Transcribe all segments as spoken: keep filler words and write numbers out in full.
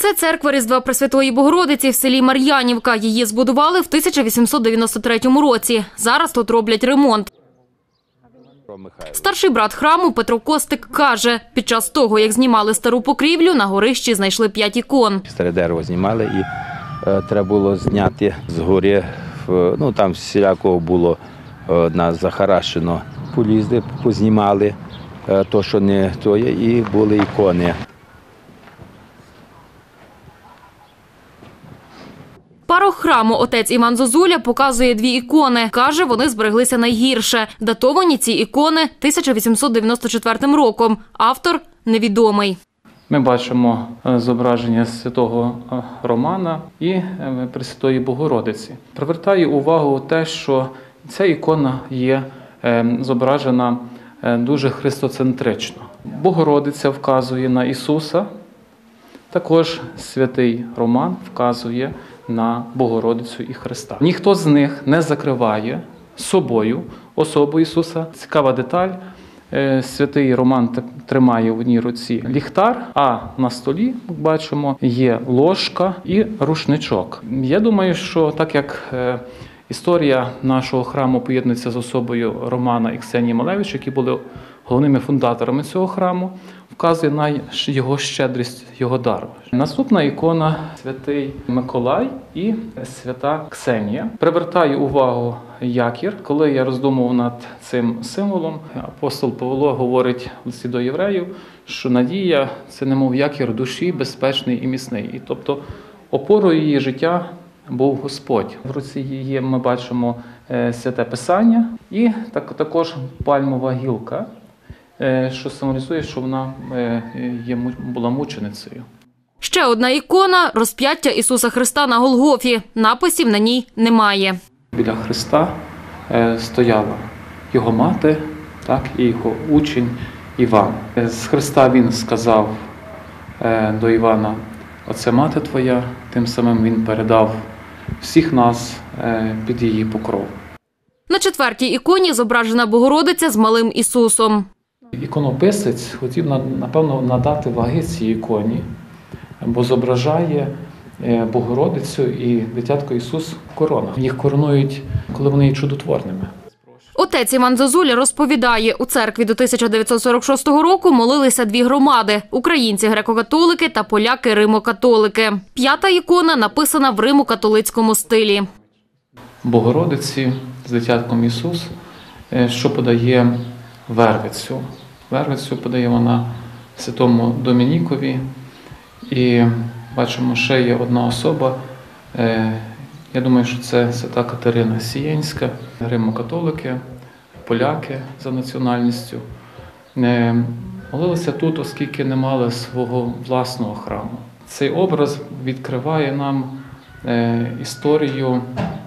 Це церква Різдва Пресвятої Богородиці в селі Мар'янівка. Її збудували в тисяча вісімсот дев'яносто третьому році. Зараз тут роблять ремонт. Старший брат храму Петро Костик каже, під час того, як знімали стару покрівлю, на горищі знайшли п'ять ікон. Старе дерево знімали і е, треба було зняти з гори. Ну, там всілякого було е, нас захаращено. Полізли, познімали е, то, що не то є, і були ікони. Парох храму отець Іван Зозуля показує дві ікони. Каже, вони збереглися найгірше. Датовані ці ікони тисяча вісімсот дев'яносто четвертим роком. Автор невідомий. Ми бачимо зображення святого Романа і Пресвятої Богородиці. Привертаю увагу те, що ця ікона є зображена дуже христоцентрично. Богородиця вказує на Ісуса, також святий Роман вказує на Богородицю і Христа. Ніхто з них не закриває собою особу Ісуса. Цікава деталь. Святий Роман тримає в одній руці ліхтар, а на столі, бачимо, є ложка і рушничок. Я думаю, що так як історія нашого храму поєднується з особою Романа і Ксенії Малевич, які були головними фундаторами цього храму, вказує на його щедрість, його дару. Наступна ікона – святий Миколай і свята Ксенія. Привертаю увагу якір. Коли я роздумував над цим символом, апостол Павло говорить в листі до євреїв, що надія – це немов якір душі, безпечний і міцний. І тобто опорою її життя був Господь. В руці її ми бачимо святе Писання і також пальмова гілка, що символізує, що вона є, була мученицею. Ще одна ікона – розп'яття Ісуса Христа на Голгофі. Написів на ній немає. Біля Христа стояла його мати, так, і його учень Іван. З Христа він сказав до Івана: «Оце мати твоя», тим самим він передав всіх нас під її покров. На четвертій іконі зображена Богородиця з малим Ісусом. Іконописець хотів, напевно, надати ваги цій іконі, бо зображає Богородицю і дитятко Ісус в коронах. Їх коронують, коли вони є чудотворними. Отець Іван Зозуля розповідає, у церкві до тисяча дев'ятсот сорок шостого року молилися дві громади – українці греко-католики та поляки римо-католики. П'ята ікона написана в римо-католицькому стилі. Богородиці з дитятком Ісус, що подає вервицю. Вервицю подає вона святому Домінікові. І бачимо, ще є одна особа. Я думаю, що це свята Катерина Сієнська. Римо-католики, поляки за національністю. Молилися тут, оскільки не мали свого власного храму. Цей образ відкриває нам історію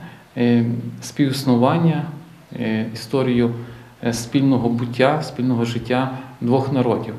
співіснування, історію спільного буття, спільного життя двох народів.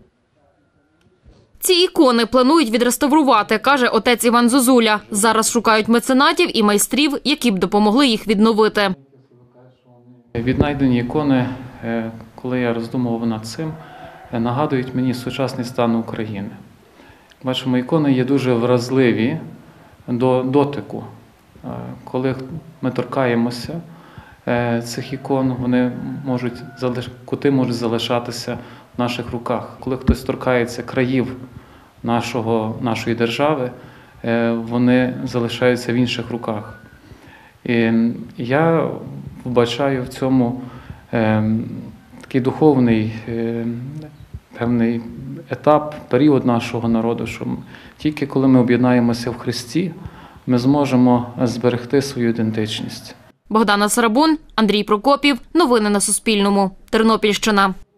Ці ікони планують відреставрувати, каже отець Іван Зозуля. Зараз шукають меценатів і майстрів, які б допомогли їх відновити. Віднайдені ікони, коли я роздумував над цим, нагадують мені сучасний стан України. Бачимо, ікони є дуже вразливі до дотику. Коли ми торкаємося цих ікон, вони можуть, кути можуть залишатися в наших руках. Коли хтось торкається країв нашого, нашої держави, вони залишаються в інших руках. І я вбачаю в цьому такий духовний певний етап, період нашого народу, що тільки коли ми об'єднаємося в Христі, ми зможемо зберегти свою ідентичність. Богдана Сарабун, Андрій Прокопів. Новини на Суспільному. Тернопільщина.